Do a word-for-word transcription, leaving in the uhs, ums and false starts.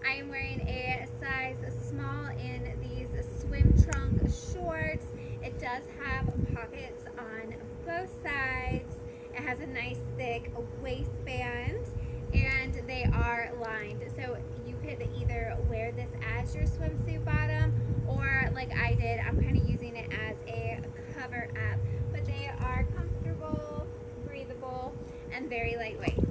I am wearing a size small in these swim trunk shorts. It does have pockets on both sides. It has a nice thick waistband and they are lined. So you could either wear this as your swimsuit bottom or like I did, I'm kind of using it as a cover up. But they are comfortable, breathable, and very lightweight.